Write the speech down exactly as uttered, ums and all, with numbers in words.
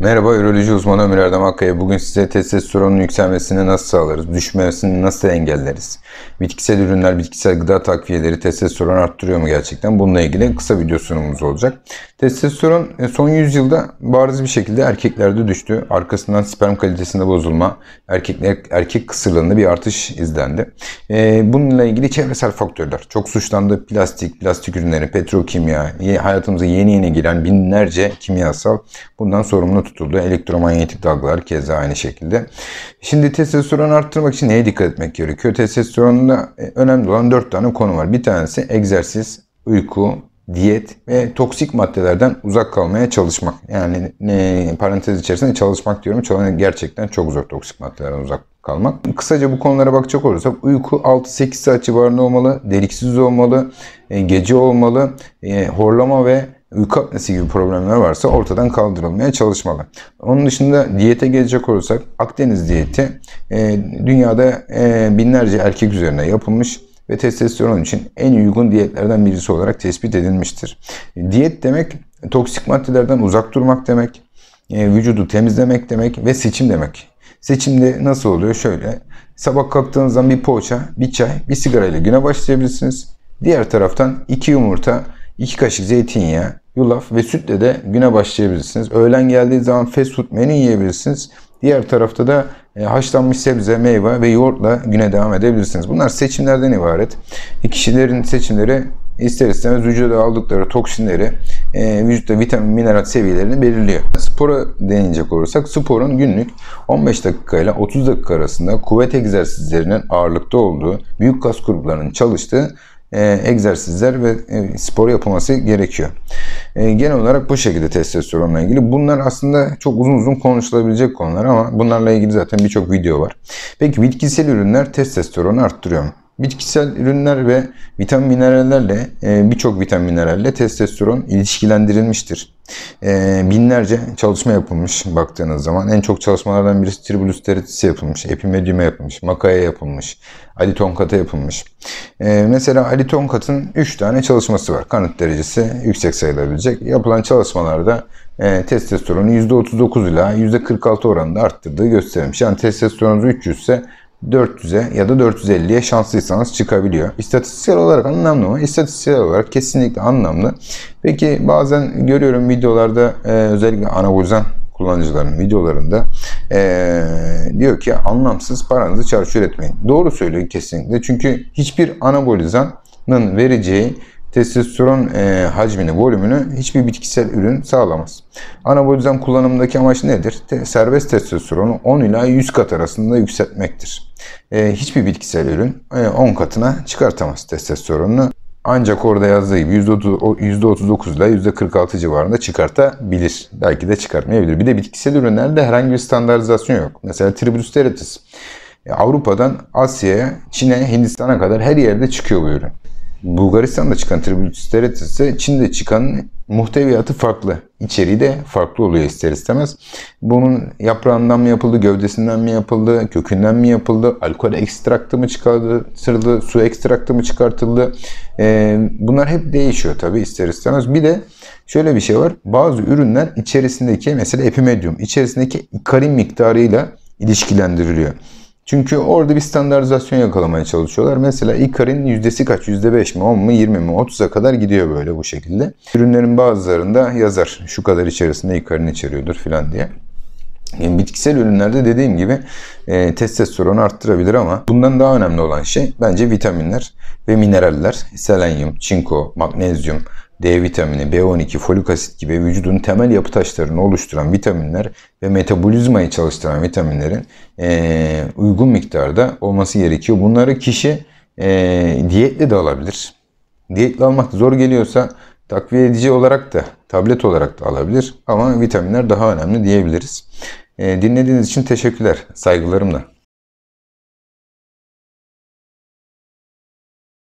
Merhaba, üroloji uzmanı Ömür Erdem Akkaya. Bugün size testosteronun yükselmesini nasıl sağlarız, düşmesini nasıl engelleriz? Bitkisel ürünler, bitkisel gıda takviyeleri testosteron arttırıyor mu gerçekten? Bununla ilgili kısa video sunumumuz olacak. Testosteron son yüzyılda bariz bir şekilde erkeklerde düştü. Arkasından sperm kalitesinde bozulma, erkekler erkek kısırlığında bir artış izlendi. Bununla ilgili çevresel faktörler çok suçlandı. Plastik, plastik ürünleri, petrokimya, hayatımıza yeni yeni giren binlerce kimyasal bundan sorumlu tutuldu. Elektromanyetik dalgalar keza aynı şekilde. Şimdi testosteron arttırmak için neye dikkat etmek gerekiyor? Testosteronda önemli olan dört tane konu var. Bir tanesi egzersiz, uyku, diyet ve toksik maddelerden uzak kalmaya çalışmak. Yani e, parantez içerisinde çalışmak diyorum. Çalışmak gerçekten çok zor toksik maddelerden uzak kalmak. Kısaca bu konulara bakacak olursak uyku altı sekiz saat civarında olmalı, deliksiz olmalı, e, gece olmalı, e, horlama ve uyku apnesi gibi problemler varsa ortadan kaldırılmaya çalışmalı. Onun dışında diyete gelecek olursak Akdeniz diyeti e, dünyada e, binlerce erkek üzerine yapılmış ve testosteron için en uygun diyetlerden birisi olarak tespit edilmiştir. Diyet demek toksik maddelerden uzak durmak demek, e, vücudu temizlemek demek ve seçim demek. Seçimde nasıl oluyor? Şöyle, sabah kalktığınızdan bir poğaça, bir çay, bir sigara ile güne başlayabilirsiniz. Diğer taraftan iki yumurta, iki kaşık zeytinyağı, yulaf ve sütle de güne başlayabilirsiniz. Öğlen geldiği zaman fast food menü yiyebilirsiniz. Diğer tarafta da e, haşlanmış sebze, meyve ve yoğurtla güne devam edebilirsiniz. Bunlar seçimlerden ibaret. E, kişilerin seçimleri ister istemez vücuda aldıkları toksinleri, e, vücutta vitamin, mineral seviyelerini belirliyor. Spora değinecek olursak sporun günlük on beş dakika ile otuz dakika arasında kuvvet egzersizlerinin ağırlıkta olduğu, büyük kas gruplarının çalıştığı E, egzersizler ve e, spor yapılması gerekiyor. E, genel olarak bu şekilde testosteronla ilgili. Bunlar aslında çok uzun uzun konuşulabilecek konular ama bunlarla ilgili zaten birçok video var. Peki bitkisel ürünler testosteronu arttırıyor mu? Bitkisel ürünler ve vitamin minerallerle e, birçok vitamin mineralle testosteron ilişkilendirilmiştir. E, binlerce çalışma yapılmış baktığınız zaman. En çok çalışmalardan birisi tribulus teratisi yapılmış, epimedium'a yapılmış, makaya yapılmış, Ali Tonkat'a yapılmış. E, mesela Ali Tonkat'ın üç tane çalışması var. Kanıt derecesi yüksek sayılabilecek. Yapılan çalışmalarda e, testosteronu yüzde otuz dokuz ila yüzde kırk altı oranında arttırdığı gösterilmiş. Yani testosteronunuz üç yüz ise dört yüze ya da dört yüz elliye şanslıysanız çıkabiliyor. İstatistiksel olarak anlamlı mı? İstatistiksel olarak kesinlikle anlamlı. Peki bazen görüyorum videolarda e, özellikle anabolizan kullanıcıların videolarında e, diyor ki anlamsız paranızı çarçur etmeyin. Doğru söylüyor kesinlikle. Çünkü hiçbir anabolizanın vereceği testosteron e, hacmini, volümünü hiçbir bitkisel ürün sağlamaz. Anabolizan kullanımındaki amaç nedir? Te, serbest testosteronu on ila yüz kat arasında yükseltmektir. E, hiçbir bitkisel ürün e, on katına çıkartamaz testosteronunu. Ancak orada yazdığı gibi yüzde otuz dokuz ile yüzde kırk altı civarında çıkartabilir. Belki de çıkartmayabilir. Bir de bitkisel ürünlerde herhangi bir standartizasyon yok. Mesela tribulus teratisi. Avrupa'dan Asya'ya, Çin'e, Hindistan'a kadar her yerde çıkıyor bu ürün. Bulgaristan'da çıkan tribulus teratisi Çin'de çıkan muhteviyatı farklı. İçeriği de farklı oluyor ister istemez. Bunun yaprağından mı yapıldı, gövdesinden mi yapıldı, kökünden mi yapıldı, alkol ekstraktı mı çıkartıldı, su ekstraktı mı çıkartıldı. Ee, bunlar hep değişiyor tabii ister istemez. Bir de şöyle bir şey var. Bazı ürünler içerisindeki mesela epimedium içerisindeki ikarin miktarıyla ilişkilendiriliyor. Çünkü orada bir standartizasyon yakalamaya çalışıyorlar. Mesela ikarin yüzdesi kaç? yüzde beş mi, on mu, yirmi mi, otuza kadar gidiyor böyle bu şekilde. Ürünlerin bazılarında yazar şu kadar içerisinde ikarin içeriyordur filan diye. Yani bitkisel ürünlerde dediğim gibi e, testosteronu arttırabilir ama bundan daha önemli olan şey bence vitaminler ve mineraller. Selenyum, çinko, magnezyum, D vitamini, B on iki, folik asit gibi vücudun temel yapı taşlarını oluşturan vitaminler ve metabolizmayı çalıştıran vitaminlerin e, uygun miktarda olması gerekiyor. Bunları kişi e, diyetle de alabilir. Diyetle almak zor geliyorsa takviye edici olarak da, tablet olarak da alabilir. Ama vitaminler daha önemli diyebiliriz. E, dinlediğiniz için teşekkürler. Saygılarımla.